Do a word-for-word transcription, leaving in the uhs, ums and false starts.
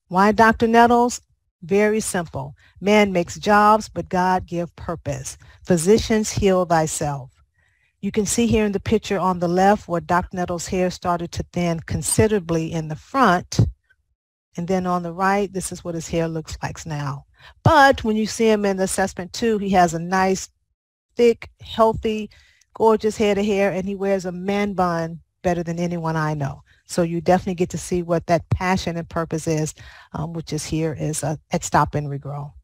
Why Doctor Nettles? Very simple. Man makes jobs, but God give purpose. Physicians, heal thyself. You can see here in the picture on the left where Doctor Nettles' hair started to thin considerably in the front. And then on the right, this is what his hair looks like now. But when you see him in the assessment two, he has a nice, thick, healthy, gorgeous head of hair, and he wears a man bun better than anyone I know. So you definitely get to see what that passion and purpose is, um, which is here is uh, at Stop and Regrow.